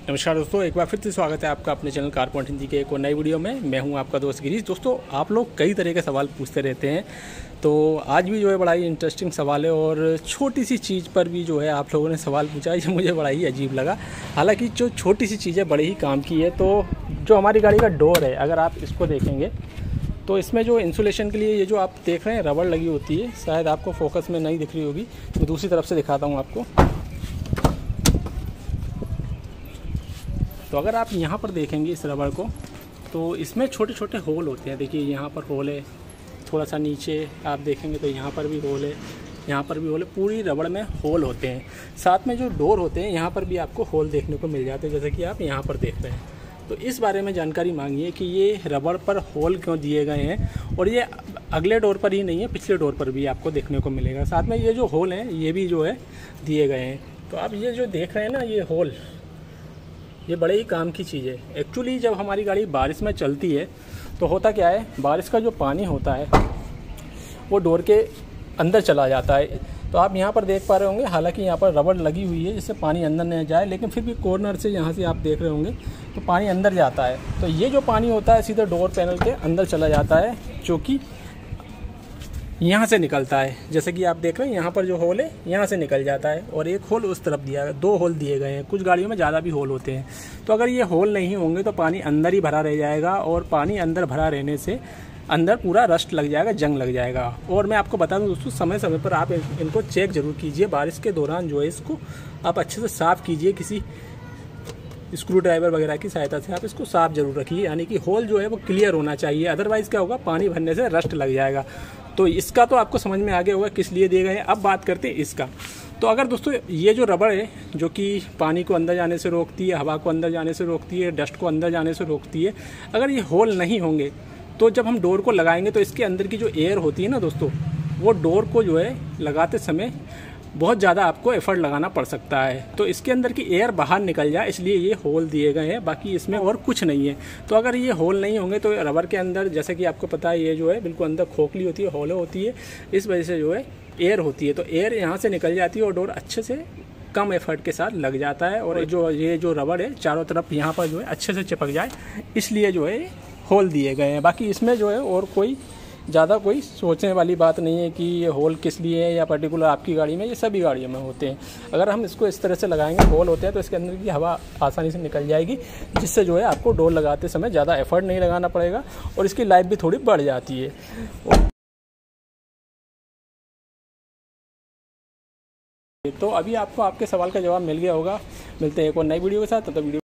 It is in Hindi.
नमस्कार दोस्तों, एक बार फिर से स्वागत है आपका अपने चैनल कार पॉइंट हिंदी के एक और नई वीडियो में। मैं हूं आपका दोस्त गिरीश। दोस्तों, आप लोग कई तरह के सवाल पूछते रहते हैं, तो आज भी जो है बड़ा ही इंटरेस्टिंग सवाल है और छोटी सी चीज़ पर भी जो है आप लोगों ने सवाल पूछा है, ये मुझे बड़ा ही अजीब लगा। हालांकि जो छोटी सी चीज़ है बड़े ही काम की है। तो जो हमारी गाड़ी का डोर है, अगर आप इसको देखेंगे तो इसमें जो इंसुलेशन के लिए ये जो आप देख रहे हैं रबड़ लगी होती है, शायद आपको फोकस में नहीं दिख रही होगी, मैं दूसरी तरफ से दिखाता हूँ आपको। तो अगर आप यहाँ पर देखेंगे इस रबड़ को, तो इसमें छोटे छोटे होल होते हैं। देखिए यहाँ पर होल है, थोड़ा सा नीचे आप देखेंगे तो यहाँ पर भी होल है, यहाँ पर भी होल है। पूरी रबड़ में होल होते हैं। साथ में जो डोर होते हैं यहाँ पर भी आपको होल देखने को मिल जाते हैं, जैसे कि आप यहाँ पर देख रहे हैं। तो इस बारे में जानकारी मांगिए कि ये रबड़ पर होल क्यों दिए गए हैं, और ये अगले डोर पर ही नहीं है, पिछले डोर पर भी आपको देखने को मिलेगा। साथ में ये जो होल हैं ये भी जो है दिए गए हैं। तो आप ये जो देख रहे हैं ना, ये होल, ये बड़े ही काम की चीज़ है। एक्चुअली जब हमारी गाड़ी बारिश में चलती है तो होता क्या है, बारिश का जो पानी होता है वो डोर के अंदर चला जाता है। तो आप यहाँ पर देख पा रहे होंगे, हालांकि यहाँ पर रबड़ लगी हुई है जिससे पानी अंदर नहीं जाए, लेकिन फिर भी कॉर्नर से यहाँ से आप देख रहे होंगे तो पानी अंदर जाता है। तो ये जो पानी होता है सीधे डोर पैनल के अंदर चला जाता है, जो कि यहाँ से निकलता है। जैसे कि आप देख रहे हैं यहाँ पर जो होल है यहाँ से निकल जाता है, और एक होल उस तरफ दिया है। 2 होल दिए गए हैं, कुछ गाड़ियों में ज़्यादा भी होल होते हैं। तो अगर ये होल नहीं होंगे तो पानी अंदर ही भरा रह जाएगा, और पानी अंदर भरा रहने से अंदर पूरा रस्ट लग जाएगा, जंग लग जाएगा। और मैं आपको बता दूं दोस्तों, समय समय पर आप इनको चेक ज़रूर कीजिए। बारिश के दौरान जो है इसको आप अच्छे से साफ़ कीजिए, किसी स्क्रू ड्राइवर वगैरह की सहायता से आप इसको साफ जरूर रखिए। यानी कि होल जो है वो क्लियर होना चाहिए, अदरवाइज़ क्या होगा, पानी भरने से रस्ट लग जाएगा। तो इसका तो आपको समझ में आ गया होगा किस लिए दिए गए हैं। अब बात करते हैं इसका। तो अगर दोस्तों ये जो रबड़ है जो कि पानी को अंदर जाने से रोकती है, हवा को अंदर जाने से रोकती है, डस्ट को अंदर जाने से रोकती है, अगर ये होल नहीं होंगे तो जब हम डोर को लगाएंगे तो इसके अंदर की जो एयर होती है ना दोस्तों, वो डोर को जो है लगाते समय बहुत ज़्यादा आपको एफर्ट लगाना पड़ सकता है। तो इसके अंदर की एयर बाहर निकल जाए, इसलिए ये होल दिए गए हैं, बाकी इसमें और कुछ नहीं है। तो अगर ये होल नहीं होंगे तो रबर के अंदर, जैसे कि आपको पता है, ये जो है बिल्कुल अंदर खोखली होती है, होले होती है, इस वजह से जो है एयर होती है। तो एयर यहाँ से निकल जाती है और डोर अच्छे से कम एफर्ट के साथ लग जाता है, और ये जो रबड़ है चारों तरफ यहाँ पर जो है अच्छे से चिपक जाए, इसलिए जो है होल दिए गए हैं। बाकी इसमें जो है और कोई ज़्यादा कोई सोचने वाली बात नहीं है कि ये होल किस लिए है या पर्टिकुलर आपकी गाड़ी में, ये सभी गाड़ियों में होते हैं। अगर हम इसको इस तरह से लगाएंगे, होल होते हैं, तो इसके अंदर की हवा आसानी से निकल जाएगी, जिससे जो है आपको डोर लगाते समय ज़्यादा एफर्ट नहीं लगाना पड़ेगा, और इसकी लाइफ भी थोड़ी बढ़ जाती है। तो अभी आपको आपके सवाल का जवाब मिल गया होगा। मिलते हैं एक और नई वीडियो के साथ। तो वीडियो